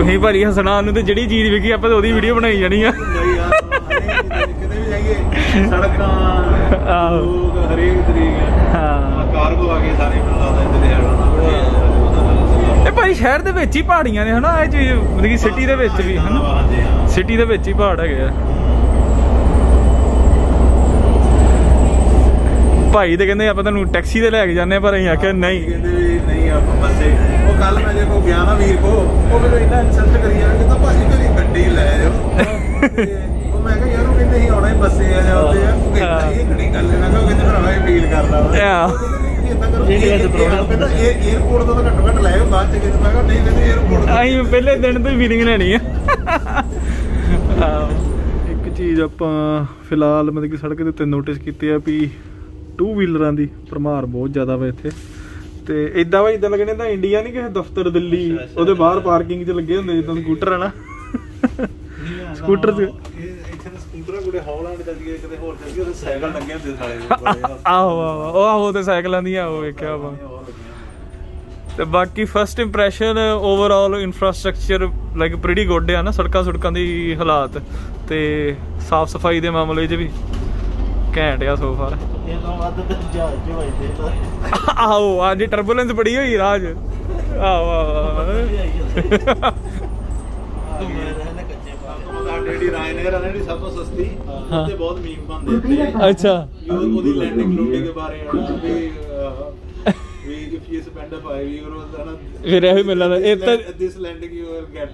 नहीं भाजी हसना ਉਹਨੂੰ ਤੇ ਜਿਹੜੀ ਚੀਜ਼ ਵਿਕੀ ਆਪਾਂ ਉਹਦੀ ਵੀਡੀਓ ਬਣਾਈ ਜਾਣੀ ਆ ਕਿਤੇ ਵੀ ਜਾਈਏ ਸੜਕਾਂ ਲੋਕ ਹਰੇਕ ਤਰੀਕੇ ਹਾਂ ਕਾਰਗੋ ਆ ਕੇ ਸਾਰੇ ਮੈਨੂੰ ਲੱਗਦਾ ਇੱਥੇ ਦੇ ਆਣਾ ਇਹ ਭਾਈ ਸ਼ਹਿਰ ਦੇ ਵਿੱਚ ਹੀ ਪਹਾੜੀਆਂ ਨੇ ਹਨਾ ਇਹ ਚੀਜ਼ ਮਤਲਬ ਕਿ ਸਿਟੀ ਦੇ ਵਿੱਚ ਵੀ ਹਨਾ ਸਿਟੀ ਦੇ ਵਿੱਚ ਹੀ ਪਹਾੜ ਹੈਗੇ ਆ ਭਾਈ ਤੇ ਕਹਿੰਦੇ ਆਪਾਂ ਤੁਹਾਨੂੰ ਟੈਕਸੀ ਤੇ ਲੈ ਕੇ ਜਾਂਦੇ ਪਰ ਅਸੀਂ ਆਖਿਆ ਨਹੀਂ ਕਹਿੰਦੇ ਵੀ ਨਹੀਂ ਆਪਾਂ ਬੱਸੇ ਉਹ ਕੱਲ ਮੈਂ ਜੇ ਕੋ ਗਿਆ ਨਾ ਵੀਰ ਕੋ ਉਹ ਮੈਨੂੰ ਇੰਨਾ ਇਨਸਲਟ ਕਰੀ ਜਾਂਦਾ ਕਹਿੰਦਾ ਭਾਜੀ ਮੇਰੀ ਗੱਡੀ ਲੈ ਜਾਓ ਉਹ ਮੈਂ ਕਿਹਾ ਯਾਰ ਉਹ ਕਹਿੰਦੇ ਸੀ ਆਉਣਾ ਹੀ ਬੱਸੇ ਆ ਜਾਂਦੇ ਆ ਉਹ ਕਹਿੰਦਾ ਇਹ ਕਿਹੜੀ ਗੱਲ ਹੈ ਮੈਂ ਕਿਹਾ ਕਿਤੇ ਭਰਾਵਾ ਇਹ ਫੀਲ ਕਰਦਾ ਵਾ ਏਅਰਪੋਰਟ ਤੋਂ ਤਾਂ ਘੱਟੋ ਘੱਟ ਲੈ ਬਾਅਦ ਚ ਕਿਤੇ ਮੈਂ ਕਿਹਾ ਨਹੀਂ ਕਹਿੰਦੇ ਏਅਰਪੋਰਟ ਅਸੀਂ ਪਹਿਲੇ ਦਿਨ ਤੋਂ ਹੀ ਫੀਲਿੰਗ ਲੈਣੀ ਆ ਇੱਕ ਚੀਜ਼ ਆਪਾਂ ਫਿਲਹਾਲ ਮਤਲਬ ਕਿ ਸੜਕ ਦੇ ਉੱਤੇ ਨੋਟਿਸ ਕੀਤੀ ਆ ਵੀ 2 ਵੀਲਰਾਂ ਦੀ ਭਰਮਾਰ ਬਹੁਤ ਜ਼ਿਆਦਾ ਵਾ ਇੱਥੇ ਤੇ ਇਦਾਂ ਵਾ ਇਦਾਂ ਲੱਗਣੇ ਤਾਂ ਇੰਡੀਆ ਨਹੀਂ ਕਿਸੇ ਦਫ਼ਤਰ ਦਿੱਲੀ ਉਹਦੇ ਬਾਹਰ ਪਾਰਕਿੰਗ 'ਚ ਲੱਗੇ ਹੁੰਦੇ ਜਿੱਦਾਂ ਸਕੂਟਰ ਹੈ ਨਾ ਸਕੂਟਰ ਆਹੋ ਤੇ ਸਾਈਕਲਾਂ ਦੀਆਂ ਉਹ ਵੇਖਿਆ ਵਾ ਤੇ ਬਾਕੀ first impression overall infrastructure like pretty good ਆ ਨਾ ਸੜਕਾਂ ਦੀ ਹਾਲਾਤ ਤੇ ਸਾਫ਼ ਸਫਾਈ ਦੇ ਮਾਮਲੇ 'ਚ ਵੀ ਘੈਂਟ ਆ ਸੋ ਫਾਰ ਆਹੋ ਅੱਜ ਟਰਬੂਲੈਂਸ ਬੜੀ ਹੋਈ ਰਾਜ ਆਹੋ ਜਿਹੜੀ ਰਾਇਨੇਅਰ ਹੈ ਜਿਹੜੀ ਸਭ ਤੋਂ ਸਸਤੀ ਤੇ ਬਹੁਤ ਮੀਮ ਬਣਦੇ ਇੱਥੇ ਅੱਛਾ ਉਹਦੀ ਲੈਂਡਿੰਗ ਲੂਟਿੰਗ ਦੇ ਬਾਰੇ ਵੀ if you spend 5 euros ਨਾ ਫਿਰ ਇਹੋ ਮਿਲਦਾ ਇਹ ਤਾਂ this landing you will get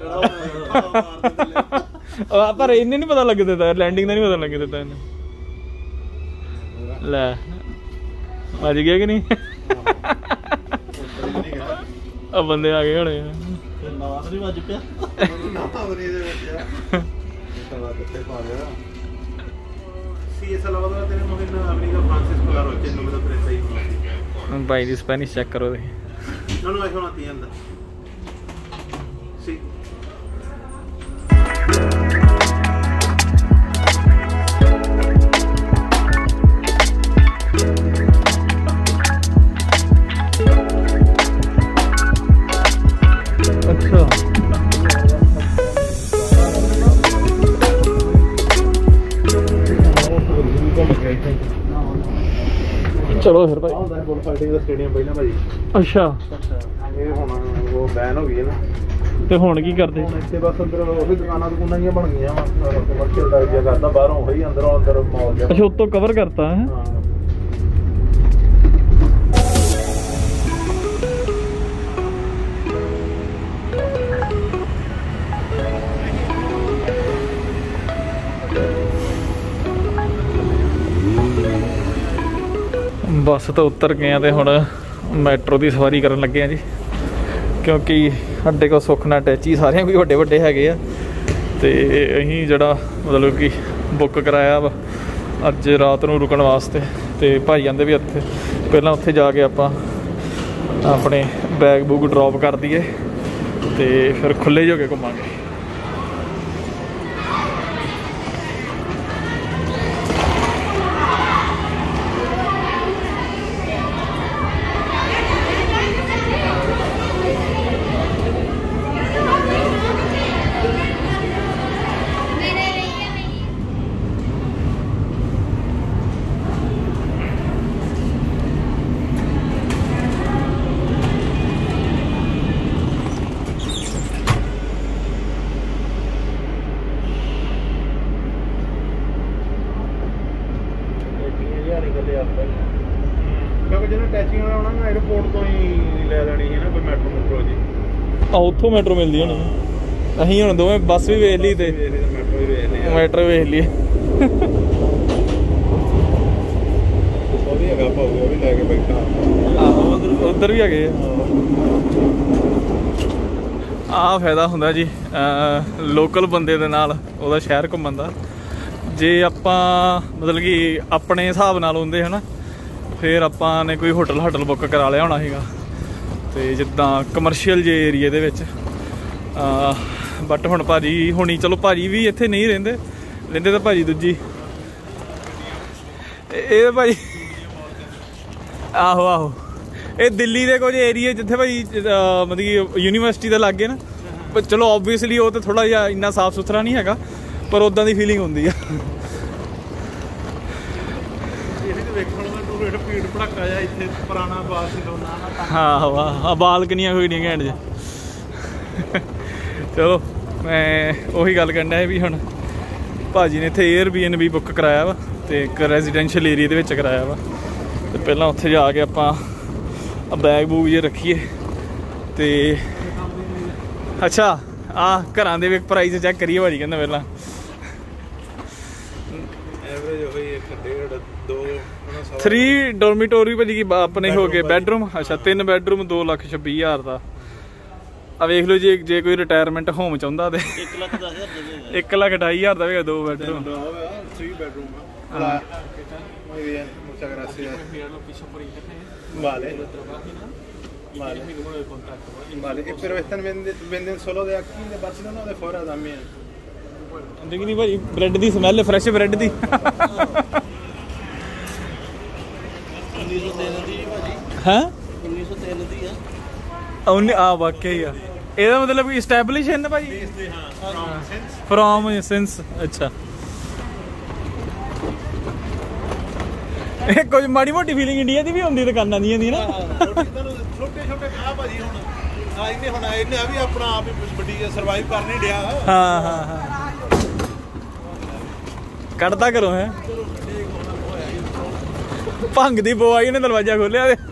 ਪਰ ਇਹਨੇ ਨਹੀਂ ਪਤਾ ਲੱਗ ਦਿੱਤਾ ਲੈਂਡਿੰਗ ਦਾ ਨਹੀਂ ਪਤਾ ਲੱਗ ਦਿੱਤਾ ਇਹਨੇ ਲੈ ਵੱਜ ਗਿਆ ਕਿ ਨਹੀਂ ਆ ਬੰਦੇ ਆ ਗਏ ਹੋਣੇ ਨਾਮ ਨਹੀਂ ਵੱਜ ਪਿਆ ਨਾਮ ਨਹੀਂ ਦੇ ਵਿੱਚ ਸਵਾ ਕਿੱਥੇ ਪਾ ਲਿਆ ਸੀ ਸਲਾਵਦਾ ਤੇਰੇ ਮੋਹਿਨ ਅਮਰੀਕਾ ਫ੍ਰਾਂਸਿਸਕੋ ਲਾ ਰੋਚੇ ਨੂੰ ਦਾ ਪ੍ਰੈਸ ਹੀ ਹੋਣਾ ਭਾਈ ਦੀ ਸਪੈਨਿਸ਼ ਚੈੱਕ ਕਰੋ ਦੇ ਨਾ ਨਾ ਹੋਣਾ ਤੀ ਜਾਂਦਾ ਸੀ ਚਲੋ ਫਿਰ ਭਾਈ ਬੋਲ ਫਾਈਟਿੰਗ ਦਾ ਸਟੇਡੀਅਮ ਪਹਿਲਾਂ ਭਾਜੀ ਅੱਛਾ ਇਹ ਹੁਣ ਉਹ ਬੈਨ ਹੋ ਗਈ ਹੈ ਨਾ ਤੇ ਹੁਣ ਕੀ ਕਰਦੇ ਇੱਥੇ ਬਸ ਅੰਦਰ ਉਹ ਵੀ ਦੁਕਾਨਾਂ ਜੀਆਂ ਬਣ ਗਈਆਂ ਵਾ ਕਮਰਸ਼ੀਅਲ ਟਾਈਪ ਜਿਹਾ ਕਰਦਾ ਬਾਹਰੋਂ ਉਹੀ ਅੰਦਰ ਮਾਲ ਜਿਹਾ ਅੱਛਾ ਉੱਤੋਂ ਕਵਰ ਕਰਤਾ ਹੈ ਬੱਸ ਤੋਂ ਉਤਰ ਗਏ ਆ ਤੇ ਹੁਣ ਮੈਟਰੋ ਦੀ ਸਵਾਰੀ ਕਰਨ ਲੱਗੇ ਆ ਜੀ ਕਿਉਂਕਿ ਸਾਡੇ ਕੋਲ ਸੁੱਖ ਨਾਲ ਅਟੈਚੀ ਸਾਰਿਆਂ ਕੋਈ ਵੱਡੇ ਵੱਡੇ ਹੈਗੇ ਆ ਤੇ ਅਸੀਂ ਜਿਹੜਾ ਮਤਲਬ ਕਿ ਬੁੱਕ ਕਰਾਇਆ ਵਾ ਅੱਜ ਰਾਤ ਨੂੰ ਰੁਕਣ ਵਾਸਤੇ ਤੇ ਭਾਈ ਜਾਂਦੇ ਵੀ ਉੱਥੇ ਪਹਿਲਾਂ ਉੱਥੇ ਜਾ ਕੇ ਆਪਾਂ ਆਪਣੇ ਬੈਗ ਬੂਗ ਡਰੋਪ ਕਰ ਦਈਏ ਤੇ ਫਿਰ ਖੁੱਲ੍ਹੇ ਹੋ ਕੇ ਘੁੰਮਾਂਗੇ ਉੱਥੋਂ ਮੈਟਰੋ ਮਿਲਦੀ ਹੁਣ ਅਸੀਂ ਹੁਣ ਦੋਵੇਂ ਬੱਸ ਵੀ ਵੇਖ ਲਈ ਤੇ ਮੈਟਰੋ ਵੇਖ ਲਈ ਉੱਧਰ ਵੀ ਹੈਗੇ ਆਹ ਫਾਇਦਾ ਹੁੰਦਾ ਜੀ ਲੋਕਲ ਬੰਦੇ ਦੇ ਨਾਲ ਉਹਦਾ ਸ਼ਹਿਰ ਘੁੰਮਣ ਦਾ ਜੇ ਆਪਾਂ ਮਤਲਬ ਕਿ ਆਪਣੇ ਹਿਸਾਬ ਨਾਲ ਹੁੰਦੇ ਹੈ ਨਾ ਫਿਰ ਆਪਾਂ ਨੇ ਕੋਈ ਹੋਟਲ ਬੁੱਕ ਕਰਾ ਲਿਆ ਹੋਣਾ ਸੀਗਾ ਤੇ ਜਿੱਦਾਂ ਕਮਰਸ਼ੀਅਲ ਜੇ ਏਰੀਏ ਦੇ ਵਿੱਚ ਬਟ ਹੁਣ ਭਾਜੀ ਹੋਣੀ ਚਲੋ ਭਾਜੀ ਵੀ ਇੱਥੇ ਨਹੀਂ ਰਹਿੰਦੇ ਤਾਂ ਭਾਜੀ ਦੂਜੀ ਇਹ ਭਾਜੀ ਆਹੋ ਇਹ ਦਿੱਲੀ ਦੇ ਕੁਝ ਏਰੀਏ ਜਿੱਥੇ ਭਾਜੀ ਮਤਲਬ ਕਿ ਯੂਨੀਵਰਸਿਟੀ ਦੇ ਲਾਗੇ ਨਾ ਚਲੋ ਓਬਵੀਅਸਲੀ ਉਹ ਤਾਂ ਥੋੜਾ ਜਿਹਾ ਇੰਨਾ ਸਾਫ ਸੁਥਰਾ ਨਹੀਂ ਹੈਗਾ, ਪਰ ਉਦਾਂ ਦੀ ਫੀਲਿੰਗ ਹੁੰਦੀ ਆ। ਭੀੜ ਭੜੱਕਾ ਜਿਹਾ ਇੱਥੇ ਪੁਰਾਣਾ ਬਾਰਸੀਲੋਨਾ। ਹਾਂ ਵਾਹ, ਬਾਲਕਨੀਆਂ ਕੋਈ ਨਹੀਂ ਘੈਂਟ ਜੇ। ਚਲੋ ਮੈਂ ਉਹੀ ਗੱਲ ਕਰਨਾ ਹੈ ਵੀ ਹੁਣ ਭਾਜੀ ਨੇ ਇੱਥੇ Airbnb ਬੁੱਕ ਕਰਾਇਆ ਵਾ ਅਤੇ ਇੱਕ ਰੈਜ਼ੀਡੈਂਸ਼ੀਅਲ ਏਰੀਏ ਦੇ ਵਿੱਚ ਕਰਾਇਆ ਵਾ। ਅਤੇ ਪਹਿਲਾਂ ਉੱਥੇ ਜਾ ਕੇ ਆਪਾਂ ਬੈਗ ਬੂਗ ਜੇ ਰੱਖੀਏ। ਅਤੇ ਅੱਛਾ ਆਹ ਘਰਾਂ ਦੇ ਵੀ ਪ੍ਰਾਈਸ ਚੈੱਕ ਕਰੀਏ ਭਾਜੀ ਕਹਿੰਦਾ ਪਹਿਲਾਂ। ਐਵਰੇਜ ਹੋਈ 1.5 2 3 ਡੋਰਮੀਟੋਰੀ ਭਾਜੀ ਕੀ ਆਪਣੇ ਹੋ ਗਏ ਬੈਡਰੂਮ। ਅੱਛਾ 3 ਬੈਡਰੂਮ 2,26,000 ਦਾ। ਆ ਵੇਖ ਲਓ ਜੇ ਕੋਈ ਰਿਟਾਇਰਮੈਂਟ ਹੋਮ ਚਾਹੁੰਦਾ ਤੇ 1,28,000 ਦਾ ਵੀ 2 bedroom. 3 bedroom. Muy bien, muchas gracias. Vale. Vale. Vale, pero venden solo de aquí, de Barcelona o de fuera también? ਦੇਖੀ ਨਹੀਂ ਭਾਜੀ ਬ੍ਰੈਡ ਦੀ ਸਮੈਲ, ਫਰੈਸ਼ ਬ੍ਰੈਡ ਦੀ। 1903 ਦੀ ਭਾਜੀ। ਹੈਂ 1903 ਦੀ ਆ। ਉਹਨੇ ਆ ਵਾਕਿਆ ਹੀ ਆ। ਇਹਦਾ ਮਤਲਬ ਕਿ ਇਸਟੈਬਲਿਸ਼ ਹੈ ਨਾ ਭਾਜੀ? From since. ਅੱਛਾ ਇਹ ਕੁਝ ਮਾੜੀ ਮੋਟੀ ਫੀਲਿੰਗ ਇੰਡੀਆ ਦੀ ਵੀ ਹੁੰਦੀ ਦੁਕਾਨਾਂ ਦੀਆਂ ਦੀ ਨਾ। ਛੋਟੇ ਛੋਟੇ ਆ ਭਾਜੀ ਹੁਣ ਇਹਨੇ ਵੀ ਆਪਣਾ ਆਪ ਹੀ ਵੱਡੀ ਸਰਵਾਈਵ ਕਰ ਨਹੀਂ ਡਿਆ। ਹਾਂ ਹਾਂ ਹਾਂ ਕੱਢਦਾ ਕਰੋ ਹੈ ਭੰਗ ਦੀ ਬੋਆਈ ਨੇ ਦਰਵਾਜ਼ਾ ਖੋਲਿਆ ਤੇ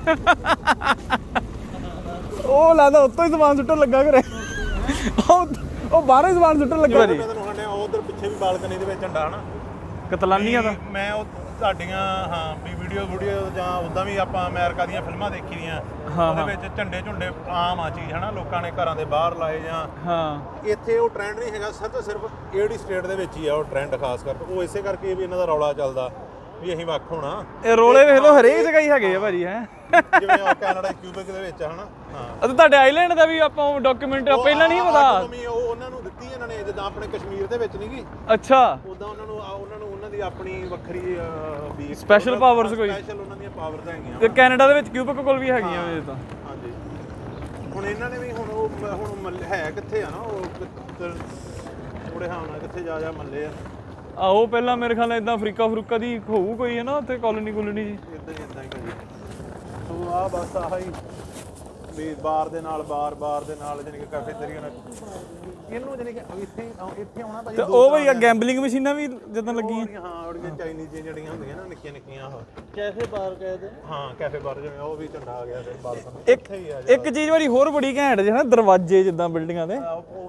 ਉਹ ਲੱਗਦਾ ਉੱਤੋਂ ਹੀ ਸਮਾਨ ਸੁੱਟਣ ਲੱਗਾ ਘਰੇ। ਉਹ ਬਾਹਰੋਂ ਹੀ ਸਮਾਨ ਸੁੱਟਣ ਲੱਗਾ ਜੀ। ਉਧਰ ਪਿੱਛੇ ਵੀ ਬਾਲਕਨੀ ਦੇ ਵਿੱਚ ਝੰਡਾ ਹਨਾ ਕਤਲਾਨੀਆਂ ਦਾ। ਮੈਂ ਉਹ ਤੁਹਾਡੀਆਂ ਹਾਂ ਵੀ ਵੀਡੀਓ ਜਾਂ ਉੱਦਾਂ ਵੀ ਆਪਾਂ ਅਮਰੀਕਾ ਦੀਆਂ ਫਿਲਮਾਂ ਦੇਖੀ ਦੀਆਂ, ਉਹਦੇ ਵਿੱਚ ਝੰਡੇ ਝੁੰਡੇ ਆਮ ਆ ਚੀਜ਼ ਹਨਾ, ਲੋਕਾਂ ਨੇ ਘਰਾਂ ਦੇ ਬਾਹਰ ਲਾਏ ਜਾਂ। ਹਾਂ ਇੱਥੇ ਉਹ ਟ੍ਰੈਂਡ ਨਹੀਂ ਹੈਗਾ, ਸਿਰਫ ਇਹੜੀ ਸਟੇਟ ਦੇ ਵਿੱਚ ਹੀ ਆ ਉਹ ਟ੍ਰੈਂਡ ਖਾਸ ਕਰਕੇ। ਉਹ ਇਸੇ ਕਰਕੇ ਵੀ ਇਹਨਾਂ ਦਾ ਰੌਲਾ ਚੱਲਦਾ ਵੀ ਅਸੀਂ ਵੱਖ ਹੋਣਾ। ਇਹ ਰੋਲੇ ਵੇਖ ਲਓ ਹਰੇਕ ਜਗ੍ਹਾ ਹੀ ਹੈਗੇ ਆ ਭਾਜੀ। ਹੈ ਜਿਵੇਂ ਕੈਨੇਡਾ ਕਿਊਬਿਕ ਦੇ ਵਿੱਚ ਹਨਾ। ਹਾਂ ਤੁਹਾਡੇ ਆਈਲੈਂਡ ਦਾ ਵੀ ਆਪਾਂ ਡਾਕੂਮੈਂਟ ਪਹਿਲਾਂ ਨਹੀਂ ਪਤਾ ਉਹ ਉਹਨਾਂ ਨੂੰ ਦਿੱਤੀ ਇਹਨਾਂ ਨੇ, ਜਿੱਦਾਂ ਆਪਣੇ ਕਸ਼ਮੀਰ ਦੇ ਵਿੱਚ ਨਹੀਂ ਗੀ। ਅੱਛਾ ਉਦਾਂ ਉਹਨਾਂ ਦੀ ਆਪਣੀ ਵੱਖਰੀ ਵੀ ਸਪੈਸ਼ਲ ਪਾਵਰਸ ਕੋਈ ਸਪੈਸ਼ਲ ਉਹਨਾਂ ਦੀਆਂ ਪਾਵਰਸ ਹੈਗੀਆਂ। ਤੇ ਕੈਨੇਡਾ ਦੇ ਵਿੱਚ ਕਿਊਬਿਕ ਕੋਲ ਵੀ ਹੈਗੀਆਂ ਵੇ ਤਾਂ। ਹਾਂਜੀ ਹੁਣ ਇਹਨਾਂ ਨੇ ਵੀ ਹੁਣ ਹੈ ਕਿੱਥੇ ਆ ਨਾ ਉਹ ਥੋੜੇ ਹਾਵਣਾ ਕਿੱਥੇ ਜਾ ਮੱਲੇ ਆ। ਆਹੋ ਪਹਿਲਾਂ ਮੇਰੇ ਖਿਆਲ ਇਦਾਂ ਅਫਰੀਕਾ ਦੀ ਹੋਊ ਕੋਈ ਹੈ ਨਾ ਉੱਥੇ ਕਾਲੋਨੀ ਕੁਲੋਨੀ ਜੀ। ਇਦਾਂ ਹੀ ਸੋ ਆ ਬਸ ਆਹ ਹੀ ਵੀ ਬਾਰ ਦੇ ਨਾਲ ਜਾਨੀ ਕਿ ਕੈਫੇਟੇਰੀਆ ਨਾਲ ਇਹਨੂੰ ਜਾਨੀ ਕਿ ਇੱਥੇ ਆਉਣਾ ਭਾਜੀ। ਉਹ ਭਾਈ ਆ ਗੈਂਬਲਿੰਗ ਮਸ਼ੀਨਾਂ ਵੀ ਜਦੋਂ ਲੱਗੀਆਂ। ਹਾਂ ਉਹਦੀਆਂ ਚਾਈਨੀਜ਼ ਜਿਹੜੀਆਂ ਹੁੰਦੀਆਂ ਨਾ ਨਿੱਕੀਆਂ ਉਹ ਕੈਫੇ ਬਾਰ ਕਹਿੰਦੇ। ਹਾਂ ਕੈਫੇ ਬਾਰ ਜਿਵੇਂ ਉਹ ਵੀ ਝੰਡਾ ਆ ਗਿਆ ਤੇ ਬਾਲਕਨੀ। ਇੱਕ ਚੀਜ਼ ਵਾਰੀ ਹੋਰ ਬੜੀ ਘੈਂਟ ਜਿਹੀ ਦਰਵਾਜ਼ੇ ਜਿੱਦਾਂ ਬਿਲਡਿੰਗਾਂ ਦੇ।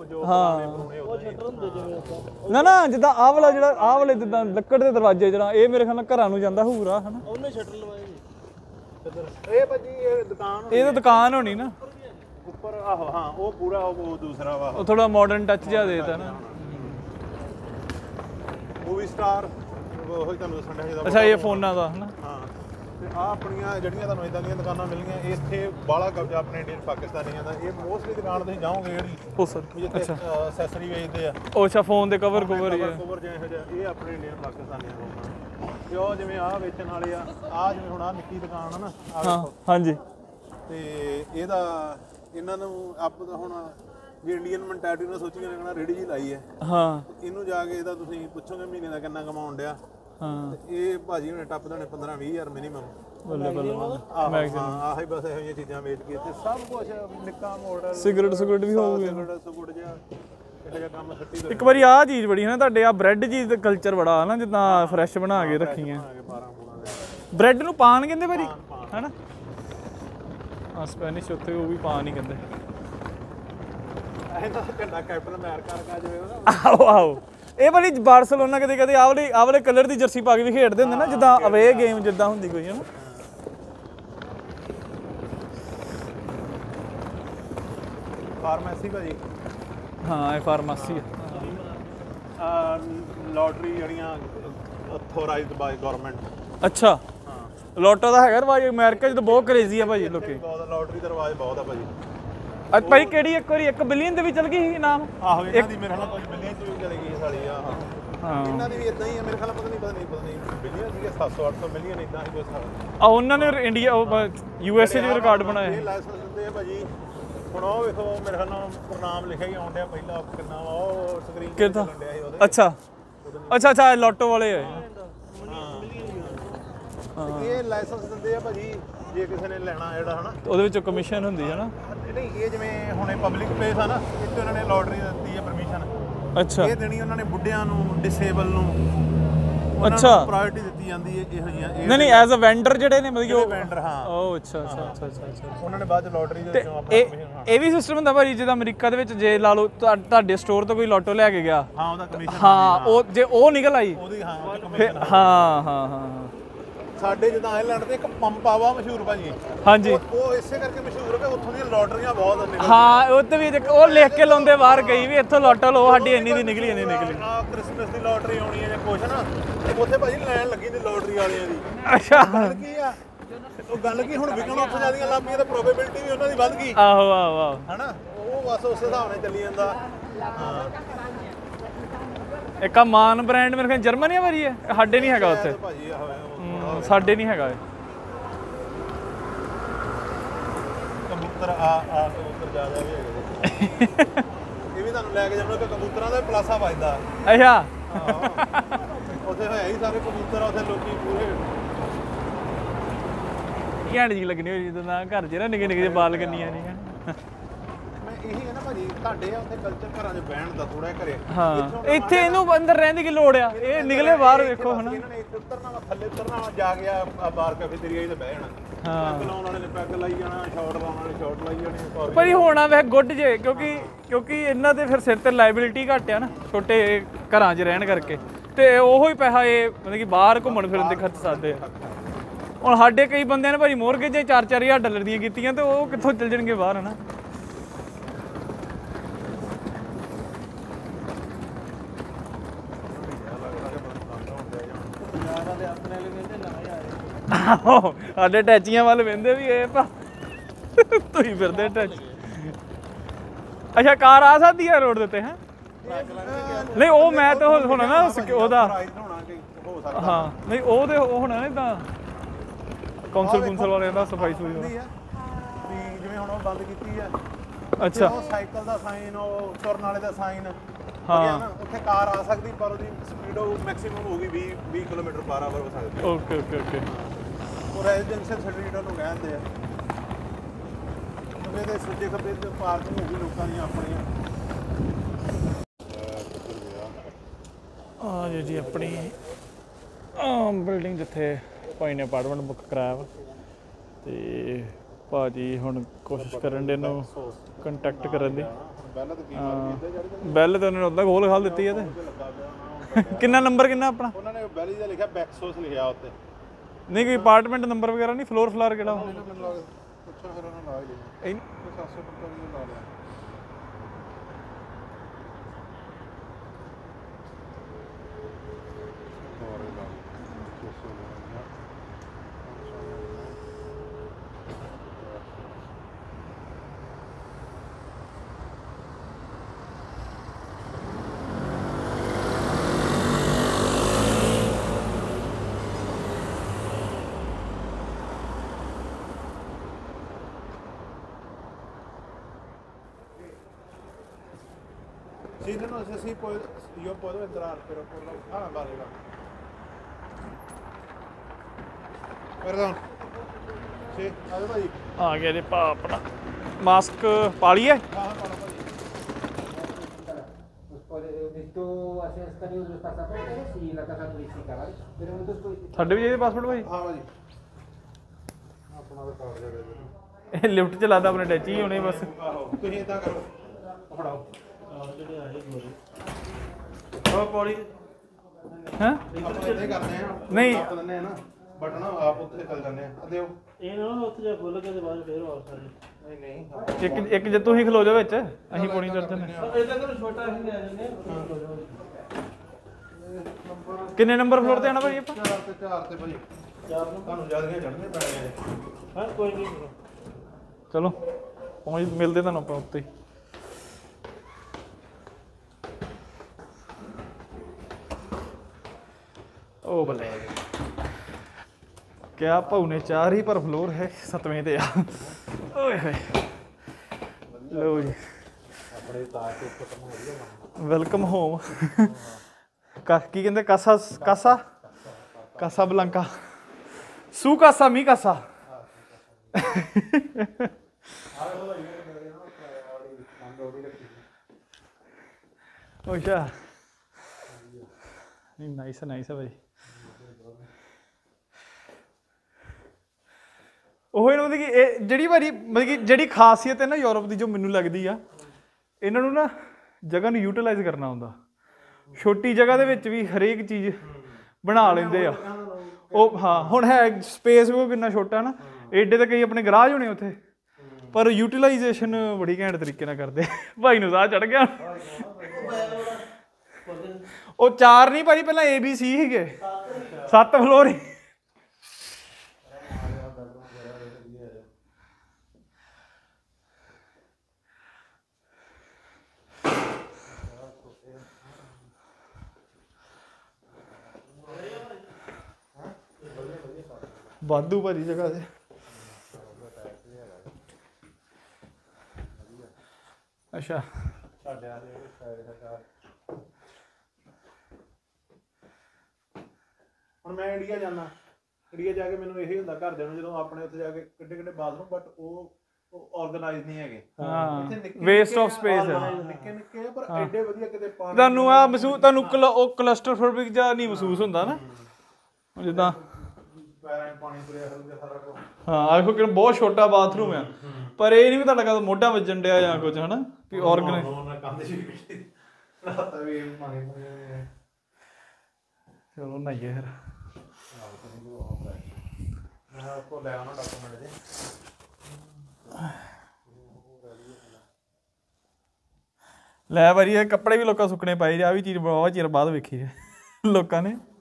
ਨਾ ਜਿੱਦਾਂ ਆਹ ਵਾਲੇ ਜਿੱਦਾਂ ਲੱਕੜ ਦੇ ਦਰਵਾਜ਼ੇ ਜਿਹੜਾ ਇਹ ਮੇਰੇ ਖਿਆਲ ਨਾਲ ਘਰਾਂ ਨੂੰ ਜਾਂਦਾ ਹੋਊਗਾ ਹਨਾ। ਉਹਨੇ ਸ਼ਟਰ ਲਵਾਏ ਇਹ ਭਾਜੀ ਇਹ ਤਾਂ ਦੁਕਾਨ ਹੋਣੀ ਨਾ ਉੱਪਰ। ਆਹੋ ਹਾਂ ਉਹ ਪੂਰਾ ਉਹ ਦੂਸਰਾ ਵਾ, ਉਹ ਥੋੜਾ ਮਾਡਰਨ ਟੱਚ ਜਿਹਾ ਦੇਤਾ ਨਾ। ਮੂਵੀ ਸਟਾਰ ਉਹੀ ਤੁਹਾਨੂੰ ਦੱਸਣ ਡਿਆ ਜਿਹਦਾ। ਅੱਛਾ ਇਹ ਫੋਨਾਂ ਦਾ ਹਨਾ। ਹਾਂ ਤੇ ਆ ਆਪਣੀਆਂ ਜਿਹੜੀਆਂ ਤੁਹਾਨੂੰ ਇਦਾਂ ਦੀਆਂ ਦੁਕਾਨਾਂ ਮਿਲਣੀਆਂ ਇੱਥੇ ਬਾਹਲਾ ਕਬਜ਼ਾ ਆਪਣੇ ਇੰਡੀਅਨ ਪਾਕਿਸਤਾਨੀਆਂ ਦਾ। ਇਹ ਮੋਸਟਲੀ ਦੁਕਾਨ ਤੁਸੀਂ ਜਾਓਗੇ ਜਿਹੜੀ ਉਹ ਸਰ ਜਿੱਥੇ ਐਕਸੈਸਰੀ ਵੇਚਦੇ ਆ। ਉਹ ਅੱਛਾ ਫੋਨ ਦੇ ਕਵਰ ਜਿਹਾ ਇਹ ਆਪਣੇ ਇੰਡੀਅਨ ਪਾਕਿਸਤਾਨੀਆਂ ਦਾ। ਤੇ ਉਹ ਜਿਵੇਂ ਆਹ ਵੇਚਣ ਵਾਲੇ ਆ ਜਿਵੇਂ ਹੁਣ ਆਹ ਨਿੱਕੀ ਦੁਕਾਨ ਆ ਨਾ। ਹਾਂ ਹਾਂਜੀ ਤੇ ਇਹਨਾਂ ਨੂੰ ਆਪ ਹੁਣ ਜੇ ਇੰਡੀਅਨ ਮੈਂਟੈਲਿਟੀ ਨਾਲ ਸੋਚੀਏ ਨਾ ਰੇੜੀ ਜੀ ਲਾਈ ਹੈ। ਹਾਂ ਇਹਨੂੰ ਜਾ ਕੇ ਇਹਦਾ ਤੁਸੀਂ ਪੁੱਛੋਗੇ ਮਹੀਨੇ ਦਾ ਕਿੰਨਾ ਕਮਾਉਣ ਡਿਆ। ਹਾਂ ਇਹ ਭਾਜੀ ਹੁਣੇ ਟੱਪ ਦੇਣੇ 15-20 ਮਿਨੀਮਮ। ਬੱਲੇ ਆਹੀ ਬਸ ਇਹੋ ਜਿਹੀਆਂ ਚੀਜ਼ਾਂ ਵੇਚ ਕੇ ਤੇ ਸਭ ਕੁਝ ਨਿੱਕਾ ਮਾਡਲ ਸਿਗਰਟ ਵੀ ਹੋਊਗੇ। ਸਿਗਰਟ ਜਿਹਾ ਇੱਕ ਵਾਰੀ ਆਹ ਚੀਜ਼ ਬੜੀ ਹੈ ਨਾ ਤੁਹਾਡੇ ਆ ਬ੍ਰੈਡ ਜੀ ਦਾ ਕਲਚਰ ਬੜਾ ਹੈ ਨਾ, ਜਿੱਦਾਂ ਫਰੈਸ਼ ਬਣਾ ਕੇ ਰੱਖੀਆਂ ਬ੍ਰੈਡ ਨੂੰ ਪਾਨ ਕਹਿੰਦੇ ਭਾਜੀ ਹਨਾ। ਹਾਂ ਸਪੈਨਿਸ਼ ਉੱਥੇ ਉਹ ਵੀ ਪਾਨ ਹੀ ਕਹਿੰਦੇ। ਕੈਪਟਨ ਅਮਰੀਕਾ ਲਗਾ ਜਿਵੇਂ ਆਹੋ ਇਹ ਭਾਜੀ ਬਾਰਸਲੋਨਾ ਕਦੇ ਆਹ ਵਾਲੇ ਕਲਰ ਦੀ ਜਰਸੀ ਪਾ ਕੇ ਵੀ ਖੇਡਦੇ ਹੁੰਦੇ ਨਾ, ਜਿੱਦਾਂ ਅਵੇ ਗੇਮ ਜਿੱਦਾਂ ਹੁੰਦੀ ਕੋਈ ਹਨਾ। ਫਾਰਮੇਸੀ ਭਾਜੀ। ਹਾਂ ਇਹ ਫਾਰਮੇਸੀ ਆ। ਲੋਟਰੀ ਜਿਹੜੀਆਂ ਅਥੋਰਾਈਜ਼ਡ ਬਾਈ ਗਵਰਨਮੈਂਟ। ਅੱਛਾ ਹਾਂ ਲੋਟੋ ਦਾ ਹੈਗਾ ਰਿਵਾਜ ਅਮਰੀਕਾ 'ਚ ਤਾਂ ਬਹੁਤ ਕਰੇਜ਼ੀ ਆ ਭਾਜੀ ਲੋਕੀ। ਲੋਟਰੀ ਦਾ ਰਿਵਾਜ ਬਹੁਤ ਆ ਭਾਜੀ। ਅੱਜ ਭਾਈ ਕਿਹੜੀ ਇੱਕ ਵਾਰੀ 1 ਬਿਲੀਅਨ ਦੇ ਵੀ ਚਲ ਗਈ ਸੀ ਇਨਾਮ। ਆਹੋ ਇਹਨਾਂ ਦੀ ਮੇਰੇ ਖਿਆਲ ਨਾਲ 5 ਬਿਲੀਅਨ 'ਚ ਵੀ ਚਲੀ ਗਈ ਸਾਲੀ। ਹਾਂ ਇਹਨਾਂ ਦੀ ਵੀ ਇਦਾਂ ਹੀ ਆ ਮੇਰੇ ਖਿਆਲ ਨਾਲ। ਪਤਾ ਨਹੀਂ ਬਿਲੀਅਨ ਸੀਗੇ 700-800 ਮਿਲੀਅਨ ਇਦਾਂ ਹੀ ਕੁਝ। ਉਹਨਾਂ ਨੇ ਇੰਡੀਆ USA 'ਚ ਰਿਕਾਰਡ ਬਣਾਇਆ। ਇਹ ਲਾਇਸੈਂਸ ਦਿੰਦੇ ਆ ਭਾਜੀ ਹੁਣ ਉਹ ਵੇਖੋ ਮੇਰੇ ਖਿਆਲ ਨਾਲ ਪ੍ਰਣਾਮ ਲਿਖਿਆ ਹੀ ਆਉਣ ਡਿਆ ਪਹਿਲਾਂ ਕਿੰਨਾ ਵਾ ਉਹ ਸਕਰੀਨ ਤੇ ਕਿੱਦਾਂ? ਚੱਲਣ ਡਿਆ ਸੀ ਉਹਦੇ। ਅੱਛਾ ਅੱਛਾ ਅੱਛਾ ਲੋਟੋ ਵਾਲੇ ਹੈ। ਇਹ ਲਾਇਸੈਂਸ ਦਿੰਦੇ ਆ ਭਾਜੀ ਜੇ ਕਿਸੇ ਨੇ ਲੈਣਾ ਜਿਹੜਾ ਹਨਾ ਉਹਦੇ ਵਿੱਚੋਂ ਕਮਿਸ਼ਨ ਹੁੰਦੀ ਹੈ ਨਾ। ਨਹੀਂ ਇਹ ਜਿਵੇਂ ਹੁਣੇ ਪਬਲਿਕ ਪਲੇਸ ਆ ਨਾ ਇੱਥੇ ਉਹਨਾਂ ਨੇ ਲੋਟਰੀ ਦਿੱਤੀ ਹੈ ਪਰਮਿਸ਼ਨ। ਅੱਛਾ ਇਹ ਦੇਣੀ ਉਹਨਾਂ ਨੇ ਬੁੱਢਿਆਂ ਨੂੰ ਡਿਸੇਬਲ ਨੂੰ ਅੱਛਾ ਪ੍ਰਾਇੋਰਟੀ ਦਿੱਤੀ ਜਾਂਦੀ ਹੈ ਇਹੋ ਜਿਹੀਆਂ ਨਹੀਂ ਨਹੀਂ ਐਜ਼ ਅ ਵੈਂਡਰ ਜਿਹੜੇ ਨੇ ਮਤਲਬ ਕਿ ਉਹ ਵੈਂਡਰ ਹਾਂ ਉਹ ਅੱਛਾ ਅੱਛਾ ਅੱਛਾ ਅੱਛਾ ਉਹਨਾਂ ਨੇ ਬਾਅਦ ਚ ਲੋਟਰੀ ਦੇ ਵਿੱਚੋਂ ਆਪਣਾ ਇਹ ਕਮਿਸ਼ਨ ਹਾਂ ਇਹ ਵੀ ਸਿਸਟਮ ਹੁੰਦਾ ਭਾਜੀ ਜਿੱਦਾਂ ਅਮਰੀਕਾ ਦੇ ਵਿੱਚ ਜੇ ਲਾ ਲਓ ਤੁਹਾਡੇ ਸਟੋਰ ਤੋਂ ਕੋਈ ਲੋਟੋ ਲੈ ਕੇ ਗਿਆ ਹਾਂ ਉਹਦਾ ਕਮਿਸ਼ਨ ਹਾਂ ਉਹ ਜੇ ਉਹ ਨਿਕਲ ਆਈ ਉਹਦੀ ਹਾਂ ਉਹਦੀ ਫਿਰ ਕਮਿਸ਼ਨ ਹਾਂ ਹਾਂ ਹਾਂ ਸਾਡੇ ਜਿੱਦਾਂ ਆਇਰਲੈਂਡ ਤੇ ਇੱਕ ਪੰਪ ਆਵਾ ਮਸ਼ਹੂਰ ਭਾਜੀ ਹਾਂਜੀ ਉਹ ਇਸੇ ਕਰਕੇ ਮਸ਼ਹੂਰ ਹੈ ਕਿ ਉੱਥੋਂ ਦੀਆਂ ਲੋਟਰੀਆਂ ਬਹੁਤ ਨਿਕਲਦੀਆਂ ਹਾਂ ਉਹ ਤੇ ਵੀ ਉਹ ਲਿਖ ਕੇ ਲਾਉਂਦੇ ਬਾਹਰ ਗਈ ਵੀ ਇੱਥੋਂ ਲੋਟੋ ਲਓ ਸਾਡੀ ਇੰਨੀ ਦੀ ਨਿਕਲੀ ਇੰਨੀ ਨਿਕਲੀ ਆ ਕ੍ਰਿਸਮਸ ਦੀ ਲੋਟਰੀ ਆਉਣੀ ਹੈ ਜਾਂ ਕੁਛ ਨਾ ਉੱਥੇ ਭਾਜੀ ਲਾਈਨ ਲੱਗੀ ਦੀ ਲੋਟਰੀ ਵਾਲਿਆਂ ਦੀ ਅੱਛਾ ਗੱਲ ਕੀ ਆ ਉਹ ਗੱਲ ਕੀ ਹੁਣ ਵਿਕਣ ਉੱਥੇ ਜਾਂਦੀਆਂ ਲੱਗ ਪਈਆਂ ਤਾਂ ਪ੍ਰੋਬੇਬਿਲਟੀ ਵੀ ਉਹਨਾਂ ਦੀ ਵੱਧ ਗਈ ਆਹੋ ਆਹੋ ਆਹੋ ਹਨਾ ਉਹ ਬਸ ਉਸੇ ਹਿਸਾਬ ਨਾਲ ਚੱਲੀ ਜਾਂਦਾ ਹਾਂ ਇੱਕ ਆ ਮਾਨ ਬ੍ਰਾਂਡ ਮੇਰੇ ਖਿਆਲ ਜਰਮਨੀ ਵਾਲੀ ਹੈ ਸਾਡੇ ਨਹੀਂ ਹੈਗਾ ਉੱਥੇ ਭਾਜੀ ਸਾਡੇ ਨਹੀਂ ਹੈਗਾ ਕਬੂਤਰ ਆ ਕਬੂਤਰ ਜ਼ਿਆਦਾ ਵੀ ਹੈਗੇ ਇਹ ਵੀ ਤੁਹਾਨੂੰ ਲੈ ਕੇ ਜਾਣਾ ਕਿ ਕਬੂਤਰਾਂ ਦਾ ਪਲਾਸਾ ਵੱਜਦਾ ਅੱਛਾ ਉੱਥੇ ਹੈ ਹੀ ਸਾਰੇ ਕਬੂਤਰ ਆ ਉੱਥੇ ਲੋਕੀ ਪੂਰੇ ਘੈਂਟ ਜੀ ਲੱਗਣੀ ਹੋਈ ਜਦੋਂ ਨਾ ਘਰ 'ਚ ਨਾ ਨਿੱਕੇ ਨਿੱਕੇ ਜਿਹੇ ਬਾਲ ਕੰਨੀਆਂ ਨਹੀਂ ਹੈ ਮੈਂ ਇਹੀ ਹੈ ਨਾ ਭਾਜੀ ਤੁਹਾਡੇ ਆ ਉੱਥੇ ਕਲਚਰ ਘਰਾਂ 'ਚ ਬਹਿਣ ਦਾ ਥੋੜਾ ਘਰੇ ਹਾਂ ਇੱਥੇ ਇਹਨੂੰ ਅੰਦਰ ਰਹਿਣ ਦੀ ਕੀ ਲੋੜ ਆ ਇਹ ਨਿਕਲੇ ਬਾਹਰ ਵੇਖੋ ਹਨਾ ਇਹਨਾਂ ਨੇ ਇੱਥੇ ਉਤਰਨਾ ਵਾ ਥੱਲੇ ਉਤਰਨਾ ਵਾ ਜਾ ਗਿਆ ਬਾਰ ਕੈਫੇ ਤੇਰੀ ਆਈ ਤੇ ਬਹਿ ਜਾਣਾ ਹਾਂ ਪੈਗ ਲਾਉਣ ਵਾਲੇ ਨੇ ਪੈਗ ਲਾਈ ਜਾਣਾ ਸ਼ਾਟ ਲਾਉਣ ਵਾਲੇ ਸ਼ਾਟ ਲਾਈ ਜਾਣੇ ਪਰ ਇਹ ਹੋਣਾ ਵੈਸੇ ਗੁੱਡ ਜੇ ਕਿਉਂਕਿ ਇਹਨਾਂ ਦੇ ਫਿਰ ਸਿਰ ਤੇ ਲਾਇਬਿਲਿਟੀ ਘੱਟ ਆ ਨਾ ਛੋਟੇ ਘਰਾਂ 'ਚ ਰਹਿਣ ਕਰਕੇ ਤੇ ਉਹੋ ਹੀ ਪੈਸਾ ਇਹ ਮਤਲਬ ਕਿ ਬਾਹਰ ਘੁੰਮਣ ਫਿਰਨ ਤੇ ਖਰਚ ਸਕਦੇ ਆ ਹੁਣ ਸਾਡੇ ਕਈ ਬੰਦਿਆਂ ਨੇ ਭਾਈ ਮੋਰਗੇਜ 4-4000 ਡਾਲਰ ਦੀਆਂ ਕੀਤੀਆਂ ਤੇ ਉਹ ਕਿੱਥੋਂ ਚੱਲ ਜਾਣਗੇ ਬਾਹਰ ਹਨਾ ਸਾਡੇ ਟੈਚੀਆਂ ਵੱਲ ਵਹਿੰਦੇ ਵੀ ਇਹ ਭਾ ਤੁਸੀਂ ਫਿਰਦੇ ਟੈਚ ਅੱਛਾ ਕਾਰ ਆ ਸਕਦੀ ਹੈ ਰੋਡ ਦੇ ਉੱਤੇ ਹੈ ਨਹੀਂ ਉਹ ਮੈਂ ਤਾਂ ਹੋਣਾ ਨਾ ਉਹਦਾ ਹਾਂ ਨਹੀਂ ਉਹ ਤੇ ਉਹ ਹੋਣਾ ਨਾ ਇਦਾਂ ਕੌਂਸਲ ਵਾਲਿਆਂ ਦਾ ਸਫਾਈ ਸੁਈ ਵੀ ਜਿਵੇਂ ਹੁਣ ਉਹ ਬੰਦ ਕੀਤੀ ਆ ਅੱਛਾ ਉਹ ਸਾਈਕਲ ਦਾ ਸਾਈਨ ਉਹ ਤੁਰਨ ਵਾਲੇ ਦਾ ਸਾਈਨ ਹਾਂ ਉੱਥੇ ਕਾਰ ਆ ਸਕਦੀ ਪਰ ਉਹਦੀ ਸਪੀਡ ਉਹ ਮੈਕਸਿਮਮ ਹੋਊਗੀ 20 ਕਿਲੋਮੀਟਰ ਪਰ ਆਵਰ ਹੋ ਸਕਦੀ ਓਕੇ ਓਕੇ ਓਕੇ ਉਹ ਰੈਜ਼ੀਡੈਂਸ਼ੀਅਲ ਸਟਰੀਟ ਨੂੰ ਕਹਿੰਦੇ ਆ ਉਹਦੇ ਸੱਜੇ ਖੱਬੇ ਤੇ ਪਾਰਕਿੰਗ ਹੋਊਗੀ ਲੋਕਾਂ ਦੀਆਂ ਆਪਣੀਆਂ ਆ ਜੀ ਆਪਣੀ ਬਿਲਡਿੰਗ ਜਿੱਥੇ ਭਾਈ ਨੇ ਅਪਾਰਟਮੈਂਟ ਬੁੱਕ ਕਰਾਇਆ ਵਾ ਤੇ ਭਾਜੀ ਹੁਣ ਕੋਸ਼ਿਸ਼ ਕਰਨ ਦੇ ਨੂੰ ਕੰਟੈਕਟ ਕਰਨ ਦੀ ਬੈਲ ਤੇ ਉਹਨਾਂ ਨੇ ਉਦਾਂ ਖੋਲ ਖਾਲ ਦਿੱਤੀ ਹੈ ਤੇ ਕਿੰਨਾ ਨੰਬਰ ਕਿੰਨਾ ਆਪਣਾ ਉਹਨਾਂ ਨੇ ਬੈਲੀ ਦਾ ਲਿਖਿਆ ਬੈਕਸੋਸ ਲਿਖਿਆ ਉੱਤੇ ਨਹੀਂ ਕੋਈ ਅਪਾਰਟਮੈਂਟ ਨੰਬਰ ਵਗੈਰਾ ਨਹੀਂ ਫਲੋਰ ਫਲਾਰ ਕਿਹੜਾ ਪੁੱਛੋ ਫਿਰ ਉਹਨਾਂ ਲਾ ਹੀ ਲਿਆ 745 ਲਾ ਲਿਆ Sí, no sé si yo puedo entrar, pero por la... Ah, vale, vale. Perdón. Sí, a ver, भाई. ਆ ਗਿਆ ਜੀ ਭਾ ਆਪਣਾ ਮਾਸਕ ਪਾ ਲਈਏ हाँ, हाँ, para भाई. Necesito hacer escaneo de los pasaportes y la caja turística, ¿vale? Pero entonces... ਸਾਡੇ ਵੀ ਚਾਹੀਦੇ ਪਾਸਪੋਰਟ ਭਾਈ हाँ, भाई. ਆਪਣਾ ਤਾਂ ਕਾਰਡ ਦੇ ਦੇ ਇਹ ਲਿਫਟ ਚ ਲਾਦਾ ਆਪਣੇ ਟੈਚੀ ਹੋਣੇ ਬਸ ਆਹੋ ਤੁਸੀਂ ਇਦਾਂ ਕਰੋ ਫੜਾਓ ਜਿਹੜੇ ਆਏ ਗੋਰੇ ਉਹ ਪੌੜੀ ਹੈ ਆਪਾਂ ਇਦਾਂ ਕਰਦੇ ਆ ਨਹੀਂ ਆਪ ਦਿੰਦੇ ਆ ਨਾ ਬਟਨ ਆਪ ਉੱਤੇ ਚੱਲ ਜਾਂਦੇ ਆ ਦਿਓ ਇਹ ਨਾ ਉੱਥੇ ਜਾ ਖੁੱਲ ਕੇ ਤੇ ਬਾਅਦ ਫੇਰ ਵਾਪਸ ਆ ਜਾਏ ਨਹੀਂ ਇੱਕ ਜੇ ਤੁਸੀਂ ਖਲੋ ਜਾਓ ਵਿੱਚ ਅਸੀਂ ਪੌੜੀ ਚੜ ਜਾਂਦੇ ਇਹਦਾ ਤਾਂ ਛੋਟਾ ਅਸੀਂ ਲੈ ਜਾਂਦੇ ਕਿੰਨੇ ਨੰਬਰ ਫਲੋਰ ਤੇ ਆਣਾ ਭਾਈ ਆਪਾਂ 4 ਤੇ ਭਾਜੀ ਤੁਹਾਨੂੰ ਜ਼ਿਆਦਾ ਚੜ੍ਹਨੇ ਪੈਣੇ ਹਾਂ ਕੋਈ ਨਹੀਂ ਚਲੋ ਪਹੁੰਚ ਮਿਲਦੇ ਤੁਹਾਨੂੰ ਆਪਾਂ ਉੱਤੇ ਹੀ ओ भले क्या भाऊ ने 4 ही पर फ्लोर है 7वें ते आ ओए होए ਲਓ ਜੀ ਆਪਣੇ ਤਾਰ ਤੇ ਖਤਮ ਹੋ ਰਹੀ ਹੈ ਵੈਲਕਮ ਹੋਮ ਕੀ ਕਹਿੰਦੇ ਕਾਸਾ ਬਲਾਂਕਾ ਸੂ ਕਾਸਾ ਮੀ ਕਾਸਾ ਅੱਛਾ ਨਹੀਂ ਨਾਈਸ ਹੈ ਭਾਈ ਉਹ ਇਹਨਾਂ ਦੀ ਇਹ ਜਿਹੜੀ ਵਾਰੀ ਮਤਲਬ ਕਿ ਜਿਹੜੀ ਖਾਸੀਅਤ ਹੈ ਨਾ ਯੂਰਪ ਦੀ ਜੋ ਮੈਨੂੰ ਲੱਗਦੀ ਆ ਇਹਨਾਂ ਨੂੰ ਨਾ ਜਗ੍ਹਾ ਨੂੰ ਯੂਟਿਲਾਈਜ਼ ਕਰਨਾ ਹੁੰਦਾ ਛੋਟੀ ਜਗ੍ਹਾ ਦੇ ਵਿੱਚ ਵੀ ਹਰੇਕ ਚੀਜ਼ ਬਣਾ ਲੈਂਦੇ ਆ ਉਹ ਹਾਂ ਹੁਣ ਹੈ ਸਪੇਸ ਵੀ ਕਿੰਨਾ ਛੋਟਾ ਨਾ ਏਡੇ ਤਾਂ ਕਈ ਆਪਣੇ ਗਰਾਜ ਹੋਣੇ ਉੱਥੇ ਪਰ ਯੂਟਿਲਾਈਜੇਸ਼ਨ ਬੜੀ ਘੈਂਟ ਤਰੀਕੇ ਨਾਲ ਕਰਦੇ ਭਾਈ ਨੂੰ ਸਾਹ ਚੜ ਗਿਆ ਉਹ 4 ਨਹੀਂ ਭਾਜੀ ਪਹਿਲਾਂ ABC ਸੀਗੇ 7 ਫਲੋਰ ਹੀ ਵਾਧੂ ਭਾਜੀ ਜਗ੍ਹਾ ਤੇ ਅੱਛਾ ਹੁਣ ਮੈਂ ਇੰਡੀਆ ਜਾਣਾ ਇੰਡੀਆ ਜਾ ਕੇ ਮੈਨੂੰ ਇਹੀ ਹੁੰਦਾ ਘਰਦਿਆਂ ਨੂੰ ਜਦੋਂ ਆਪਣੇ ਉੱਥੇ ਜਾ ਕੇ ਕਿੱਡੇ ਬਾਥਰੂਮ ਬਟ ਉਹ ਆਰਗੇਨਾਈਜ਼ ਨਹੀਂ ਹੈਗੇ ਵੇਸਟ ਆਫ ਸਪੇਸ ਹੈ ਨਿੱਕੇ ਪਰ ਐਡੇ ਵਧੀਆ ਕਿਤੇ ਪਾਣੀ ਤੁਹਾਨੂੰ ਆ ਮਹਿਸੂਸ ਤੁਹਾਨੂੰ ਉਹ ਕਲਸਟਰਫੋਬਿਕ ਜਾਂ ਨਹੀਂ ਮਹਿਸੂਸ ਹੁੰਦਾ ਨਾ ਜਿੱਦਾਂ ਪਾਣੀ ਤੁਰਿਆ ਫਿਰੂਗਾ ਸਾਰਾ ਕੁਝ ਹਾਂ ਆਖੋ ਕਿ ਬਹੁਤ ਛੋਟਾ ਬਾਥਰੂਮ ਆ ਪਰ ਇਹ ਨਹੀਂ ਪਤਾ ਲੱਗਾ ਮੋਢਾ ਵੱਜਣ ਡਿਆ ਜਾਂ ਕੁਝ ਹਨਾ ਵੀ ਆਰਗੇਨਾਈਜ਼ ਚਲੋ ਨਹਾਈਏ ਫਿਰ ਮੈਂ ਕੋ ਲੈ ਆਉਣਾ ਡਾਕੂਮੈਂਟ ਦੇ ਲੈ ਭਾਜੀ ਇਹ ਕੱਪੜੇ ਵੀ ਲੋਕਾਂ ਸੁੱਕਣੇ ਪਾਏ ਆ ਵੀ ਚੀਜ਼ ਬਹੁਤ ਚਿਰ ਬਾਅਦ ਵੇਖੀ ਲੋਕਾਂ ਨੇ